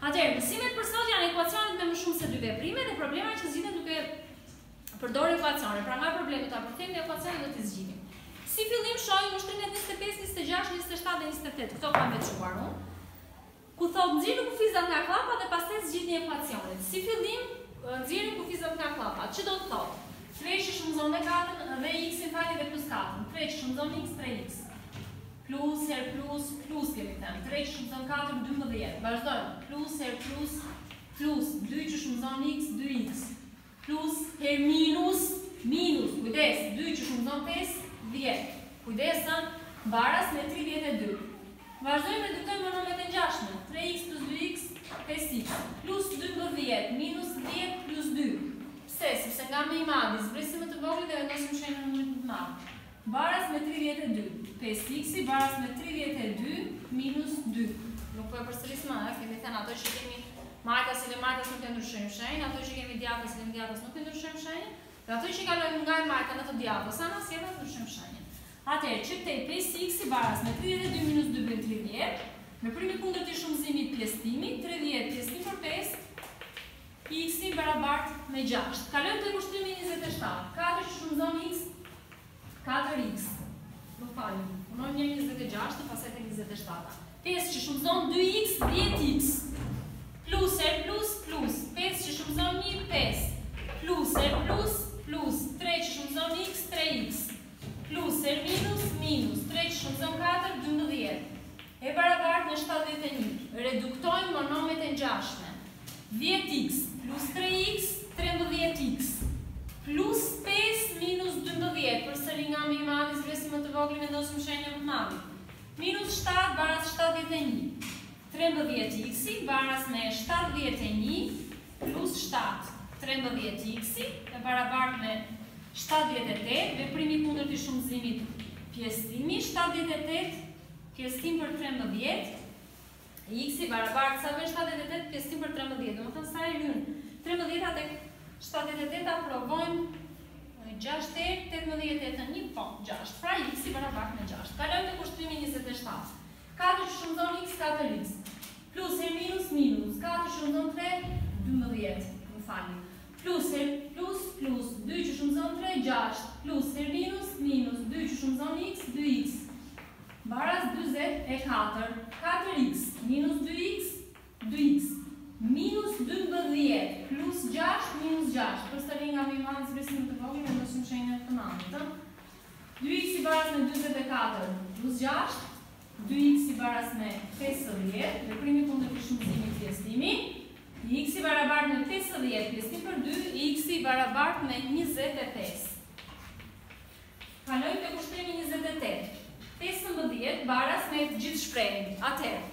Atëherë, mësimet për sot janë ekuacionet me më shumë se 2 veprime dhe problema që zgjidhen duke përdorur ekuacione. Pra nga problemi ta përkthejmë në ekuacione do t'i zgjidhim. Si fillim shohim ushtrimet 25, 26, 27 dhe 28. Këto kam veçuar unë. Ku thot nxjerrni kufizat nga klapa dhe pastaj zgjidhni ekuacionet. Si fillim nxjerrim kufizat nga klapa. Ç'i do të thotë? 3 që shumëzon me 4 dhe x-in fali dhe plus 4. 3 që shumëzon x, 3x. Plus her plus kemi thënë. 3 që shumëzon 4, 12. Vazhdojmë. Plus her plus, 2 që shumëzon x, 2x. Plus her minus, kujdes, 2 që shumëzon 5, 10. Kujdesën, baras me 32. Vazhdojmë me reduktojmë monomet e ngjashme. 3x plus 2x, 5x. Plus 12, minus 10 plus 2. Pse? Sepse nga më i madhi, zbresim më të vogël dhe vendosim shenjën në numrin të madh. Baras me 32. 5x baras me 32 minus 2. Nuk po e përsëris më, kemi thënë ato që kemi majtas dhe majtas nuk e ndryshojmë shenjën, ato që kemi djathtas dhe djathtas nuk e ndryshojmë shenjën, dhe ato që kalojmë nga e majta në të djathtas, anas jemi të ndryshojmë shenjën. Atëherë, që këtej 5x baras me 32 minus 2 bën 30, me primi kundërt i shumëzimit pjesëtimi, 30 pjesëtim për 5, x barabart me 6. Kalojmë te ushtrimi 27. 4 që shumëzon x, 4x. Nuk falim. Punojmë një 26 dhe pastaj te 27. 5 që shumëzon 2x, 10x. Plus her plus, 5 që shumëzon 1, 5. Plus her plus, 3 që shumëzon x, 3x. Plus her minus, 3 që shumëzon 4, 12. E barabart me 71. Reduktojmë monomet e ngjashme. 10x plus 3x, 13x. Plus 5 minus 12. Përsëri nga më i madhi, zbresim më të vogël, vendosim shenjën më të madhe. Minus 7 baras 71. 13x baras me 71 plus 7. 13x e barabart me 78, veprimi kundërt i shumëzimit pjesëtimi, 78 pjesëtim për 13, x barabart sa vjen 78 pjesëtim për 13, do të thënë sa e hyn 13 tek 78 ta provojmë 6 tek 18 tek 1, po 6. Pra x barabart me 6. Kalojmë tek ushtrimi 27. 4 që shumëzon x, 4x. Plus her minus, 4 që shumëzon 3, 12. Më falni. Plus her plus, 2 që shumëzon 3, 6. Plus her minus, 2 që shumëzon x, 2x. Baras 24. 4x minus 2x, 2x. Minus 12 plus 6 minus 6. Përsëri nga më i madh zbresim të vogël, vendosim shenjën të madhe. 2x baras me 44 plus 6. 2x baras me 50, veprimi kundërt i shumëzimit pjesëtimi. X barabart me 50 pjesëtim për 2, x barabart me 25. Kalojmë tek ushtrimi 28. 15 baras me të gjithë shprehjen. Atëherë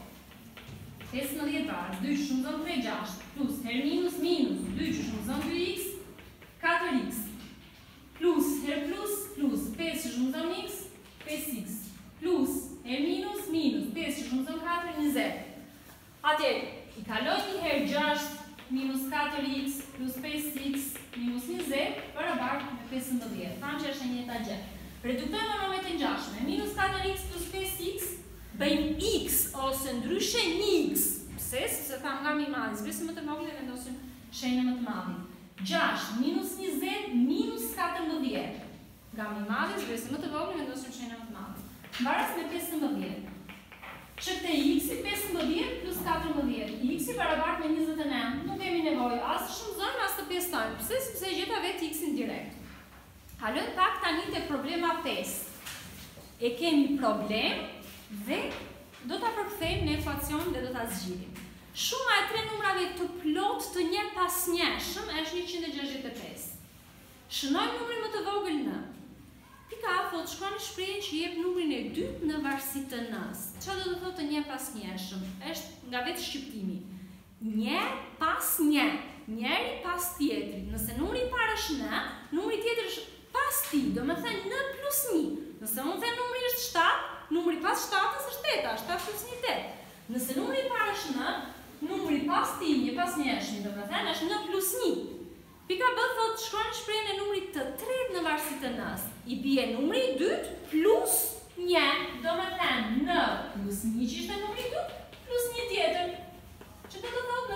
15 baras 2 që shumëzon 3, 6 plus her minus, 2 që shumëzon 2x, 4x. Plus her plus, 5 që shumëzon x, 5x. Plus her minus, 5 që shumëzon 4, 20. Atëherë, i kaloj një herë 6 minus 4x plus 5x minus 20 barabart me 15. Thamë që është e njëjta gjë. Reduktojmë monomet e ngjashme. Minus 4x plus 5x bëjmë x ose ndryshe 1x. Pse? Sepse thamë nga më i madhi, zbresim më të vogël dhe vendosim shenjën më të madhe. 6 minus 20 minus 14. Nga më i madhi, zbresim më të vogël dhe vendosim shenjën më të madhe. Baras me 15. Që këte x 15 plus 14. X barabart me 29. Nuk kemi nevojë as të shumëzojmë as të pjesëtojmë. Pse? Sepse gjeta vetë x-in direkt. Kalojmë pak tani tek problema 5. E kemi problem dhe do ta përkthejmë në ekuacion dhe do ta zgjidhim. Shuma e 3 numrave të plot të një pas njëshëm është 165. Shënojmë numrin më të vogël n. Pika A thot shkruani shprehjen që jep numrin e dytë në varësi të n-s. Çfarë do të thotë një pas njëshëm? Është nga vetë shqiptimi. Një pas një, njëri pas tjetrit. Nëse numri i parë është n, numri tjetër është pas tij, do të thënë n plus 1. Nëse unë them numri është 7, numri pas 7-s është 8, 7 plus 1 8. Nëse numri i parë është n, numri pas tij, një pas njëshmi, do të thënë është n plus 1. Pika B thot shkruani shprehjen e numrit të tretë në varësi të n-s. I bie numri i dytë plus 1, do të thënë n plus 1 që ishte numri i dytë plus 1 tjetër. Që do të thotë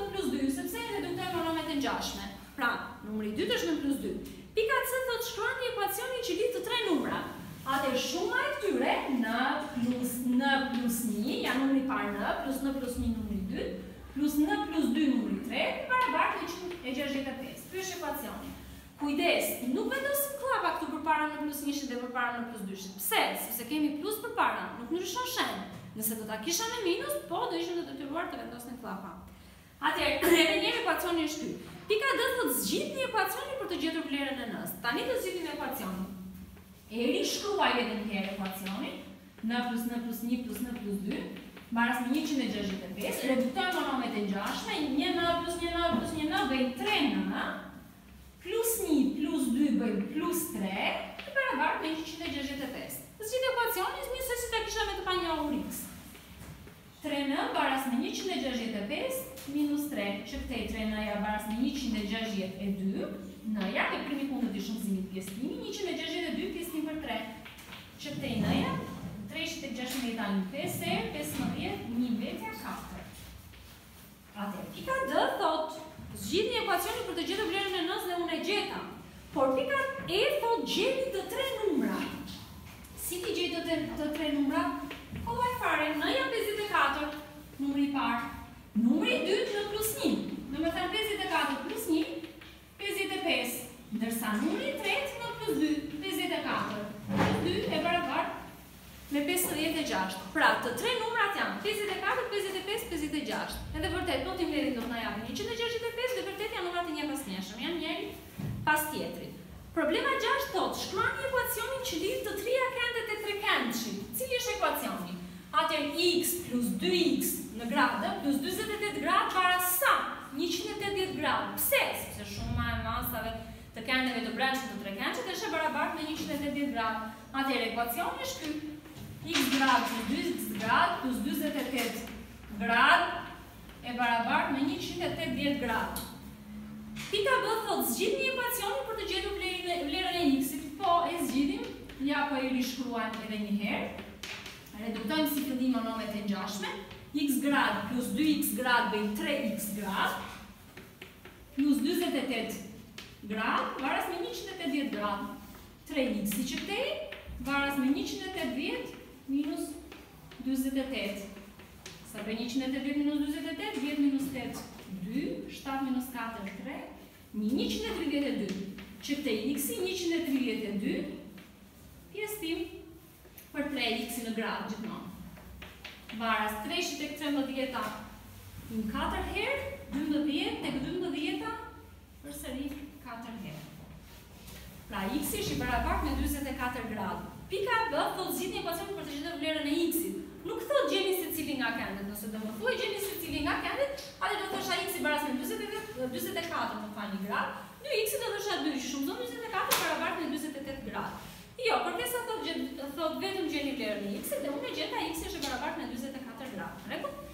numri 2 është 9 plus 2. Pika C thot shkruani ekuacionin që lidh të tre numra. Atëherë shuma e këtyre n plus 1, janë numri i parë n plus 1 numri i dytë, plus n plus 2 numri i tretë, barabartë 165. Ky është ekuacioni. Kujdes, nuk vendosim klapa këtu përpara n plus 1 dhe përpara n plus 2. Pse? Sepse kemi plus përpara, nuk ndryshon shenjë. Nëse do ta kisha në minus, po do ishim të detyruar të vendosnin klapa. Atëherë, edhe një ekuacioni është ky. Pika D thot zgjidhni ekuacionin për të gjetur vlerën e n-s. Tani do zgjidhim ekuacionin. E rishkruaj edhe një herë ekuacionin. N plus 1 plus n plus 2 mbaras me 165. Reduktojmë monomet e ngjashme. 1n plus 1n plus 1n bëjnë 3n. Plus 1 plus 2 bëjmë plus 3. E barabartë me 165. Zgjidh ekuacionin njësoj si ta kisha me të panjohur x. 3n baras me 165 minus 3, që këtej 3n-ja baras me 162, n-ja ke primi kundët i shumëzimit pjesëtimi, 162 pjesëtim për 3, që këtej n-ja, 316 5, 15, 1 vetja 4. Atëherë, pika D thot, zgjidhni ekuacionin për të gjetur vlerën e n-s dhe unë e gjeta, por pika E thot gjeni të tre numra. Si ti gjej të tre numra? Kollaj fare, n-ja 54, numri i parë. Numri i dytë në plus 1. Do të thënë 54 plus 1, 55. Ndërsa numri i tretë në plus 2, 54. Plus 2 e barabartë me 56. Pra, të tre numrat janë 54, 55, 56. Edhe vërtet, po ti vlerin do të na japin 165 dhe vërtet janë numrat e njëpasnjëshëm, janë njëri pas tjetrit. Problema 6 thot, shkruani ekuacionin që lidh të trija këndet e trekëndshit. Cili është ekuacioni? Atëherë x plus 2x në gradë plus 28 gradë baras sa? 180 gradë. Pse? Sepse shuma e masave të këndeve të brendshme të trekëndshit është e barabartë me 180 gradë. Atëherë ekuacioni është ky. X gradë plus 2x gradë plus 28 gradë e barabartë me 180 gradë. Pika B thot zgjidhni ekuacionin për të gjetur vlerën e x-it. Po e zgjidhim, ja po e rishkruajmë edhe një herë. Reduktojmë si fillim monomet e ngjashme. X grad plus 2x grad bëjnë 3x grad plus 28 grad varas me 180 grad. 3x si që këtej varas me 180 minus 28. Sa bëjnë 180 minus 28? 10 minus 8, 2, 7 minus 4, 3, 132. Që këtej x-i 132 pjesëtim për 3x në gradë gjithmonë. Varas 3 tek 13 në 4 herë, 12 tek 12 përsëri 4 herë. Pra x-i është i barabartë me 44 gradë. Pika B thot zgjidhni ekuacionin për të gjetur vlerën e x-it. Nuk thot gjeni secili nga këndet, nëse do më thuaj gjeni secili nga këndet, atë do thosha x-i baras me 44 në fal një gradë, 2x-i do thosha 2, që shumëzon 24 barabartë me 28 gradë. Jo, kërkesa thot vetëm gjeni vlerën e x-it dhe unë e gjeta x-i është e barabartë me 24 gradë. Rregull?